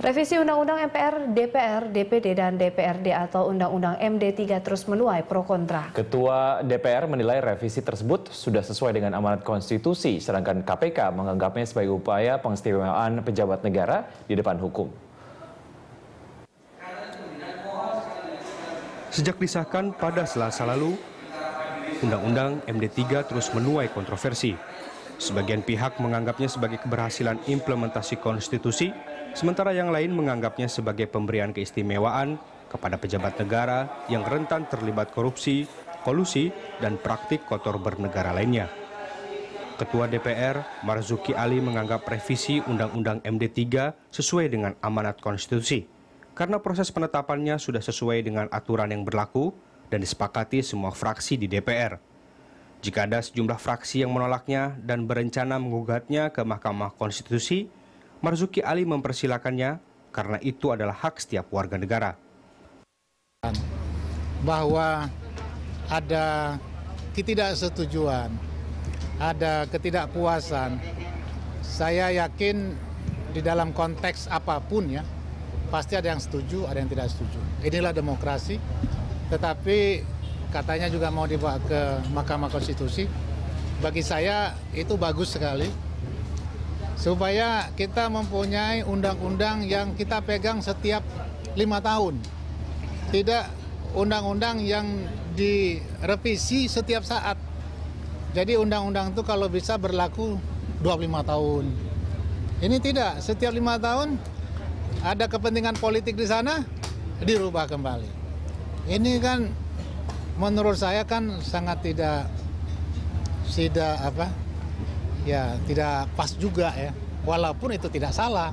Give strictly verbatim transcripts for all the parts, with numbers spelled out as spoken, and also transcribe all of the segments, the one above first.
Revisi Undang-Undang M P R, D P R, D P D, dan D P R D atau Undang-Undang M D tiga terus menuai pro kontra. Ketua D P R menilai revisi tersebut sudah sesuai dengan amanat konstitusi, sedangkan K P K menganggapnya sebagai upaya pengistimewaan pejabat negara di depan hukum. Sejak disahkan pada Selasa lalu, Undang-Undang M D tiga terus menuai kontroversi. Sebagian pihak menganggapnya sebagai keberhasilan implementasi konstitusi, sementara yang lain menganggapnya sebagai pemberian keistimewaan kepada pejabat negara yang rentan terlibat korupsi, kolusi, dan praktik kotor bernegara lainnya. Ketua D P R, Marzuki Ali, menganggap revisi Undang-Undang M D tiga sesuai dengan amanat konstitusi, karena proses penetapannya sudah sesuai dengan aturan yang berlaku dan disepakati semua fraksi di D P R. Jika ada sejumlah fraksi yang menolaknya dan berencana menggugatnya ke Mahkamah Konstitusi, Marzuki Ali mempersilakannya karena itu adalah hak setiap warga negara. Bahwa ada ketidaksetujuan, ada ketidakpuasan, saya yakin di dalam konteks apapun ya, pasti ada yang setuju, ada yang tidak setuju. Inilah demokrasi, tetapi katanya juga mau dibawa ke Mahkamah Konstitusi. Bagi saya itu bagus sekali, supaya kita mempunyai undang-undang yang kita pegang setiap lima tahun. Tidak undang-undang yang direvisi setiap saat. Jadi undang-undang itu kalau bisa berlaku dua puluh lima tahun. Ini tidak, setiap lima tahun ada kepentingan politik di sana, dirubah kembali. Ini kan menurut saya kan sangat tidak tidak apa ya tidak pas juga ya, walaupun itu tidak salah.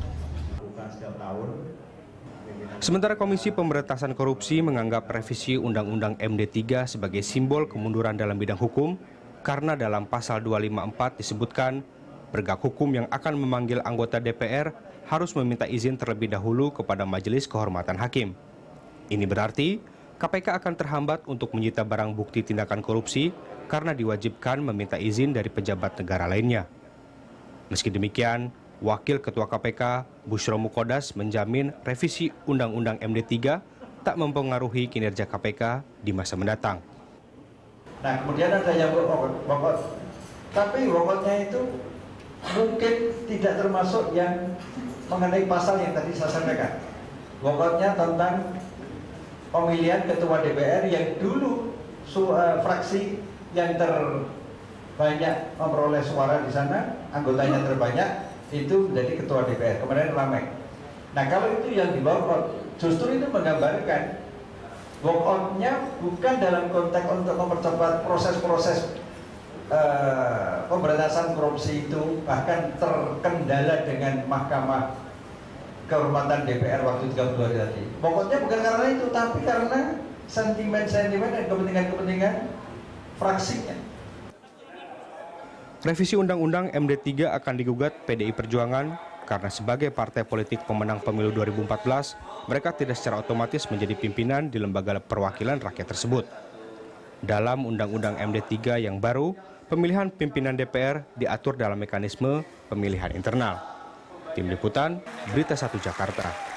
Sementara Komisi Pemberantasan Korupsi menganggap revisi Undang-Undang M D tiga sebagai simbol kemunduran dalam bidang hukum, karena dalam pasal dua ratus lima puluh empat disebutkan penegak hukum yang akan memanggil anggota D P R harus meminta izin terlebih dahulu kepada Majelis Kehormatan Hakim. Ini berarti K P K akan terhambat untuk menyita barang bukti tindakan korupsi karena diwajibkan meminta izin dari pejabat negara lainnya. Meski demikian, Wakil Ketua K P K, Bushro Mukodas, menjamin revisi Undang-Undang M D tiga tak mempengaruhi kinerja K P K di masa mendatang. Nah, kemudian ada yang bokot, tapi bokotnya itu mungkin tidak termasuk yang mengenai pasal yang tadi saya sampaikan. Bokotnya tentang pemilihan ketua D P R yang dulu su, uh, fraksi yang terbanyak memperoleh suara di sana, anggotanya terbanyak, itu menjadi ketua D P R. Kemudian ramai. Nah, kalau itu yang di walkout, justru itu menggambarkan walkoutnya bukan dalam konteks untuk mempercepat proses-proses uh, pemberantasan korupsi itu, bahkan terkendala dengan Mahkamah Kehormatan D P R waktu tiga puluh hari tadi. Pokoknya bukan karena itu, tapi karena sentimen-sentimen dan kepentingan-kepentingan fraksinya. Revisi Undang-Undang M D tiga akan digugat P D I Perjuangan karena sebagai partai politik pemenang pemilu dua ribu empat belas, mereka tidak secara otomatis menjadi pimpinan di lembaga perwakilan rakyat tersebut. Dalam Undang-Undang M D tiga yang baru, pemilihan pimpinan D P R diatur dalam mekanisme pemilihan internal. Tim Liputan, Berita Satu Jakarta.